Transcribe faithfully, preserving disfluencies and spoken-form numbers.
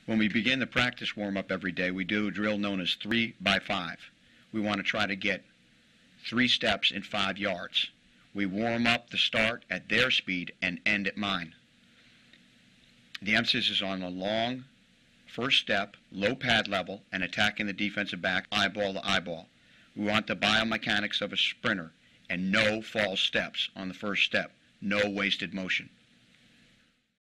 When we begin the practice warm-up every day, we do a drill known as three by five. We want to try to get three steps in five yards. We warm up the start at their speed and end at mine. The emphasis is on a long first step, low pad level, and attacking the defensive back eyeball to eyeball. We want the biomechanics of a sprinter and no false steps on the first step, no wasted motion.